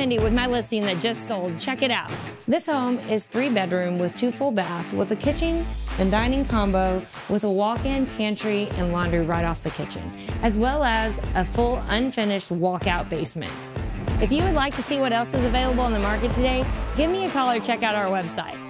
handy with my listing that just sold. Check it out. This home is 3-bedroom with 2 full bath with a kitchen and dining combo with a walk-in pantry and laundry right off the kitchen, as well as a full unfinished walkout basement. If you would like to see what else is available on the market today, give me a call or check out our website.